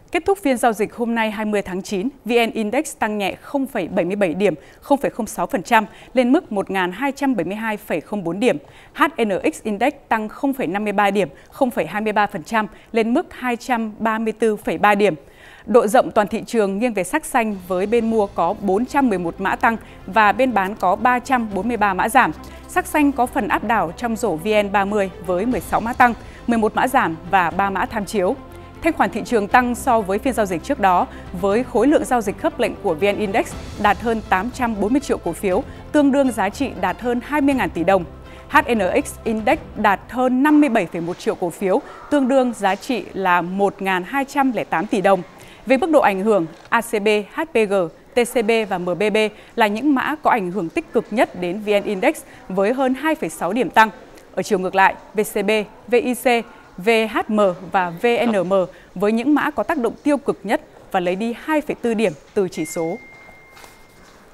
Kết thúc phiên giao dịch hôm nay 20 tháng 9, VN Index tăng nhẹ 0,77 điểm, 0,06% lên mức 1.272,04 điểm. HNX Index tăng 0,53 điểm, 0,23% lên mức 234,3 điểm. Độ rộng toàn thị trường nghiêng về sắc xanh với bên mua có 411 mã tăng và bên bán có 343 mã giảm. Sắc xanh có phần áp đảo trong rổ VN30 với 16 mã tăng, 11 mã giảm và 3 mã tham chiếu. Thanh khoản thị trường tăng so với phiên giao dịch trước đó với khối lượng giao dịch khớp lệnh của VN Index đạt hơn 840 triệu cổ phiếu, tương đương giá trị đạt hơn 20.000 tỷ đồng. HNX Index đạt hơn 57,1 triệu cổ phiếu, tương đương giá trị là 1.208 tỷ đồng. Về mức độ ảnh hưởng, ACB, HPG, TCB và MBB là những mã có ảnh hưởng tích cực nhất đến VN Index với hơn 2,6 điểm tăng. Ở chiều ngược lại, VCB, VIC, VHM và VNM với những mã có tác động tiêu cực nhất và lấy đi 2,4 điểm từ chỉ số.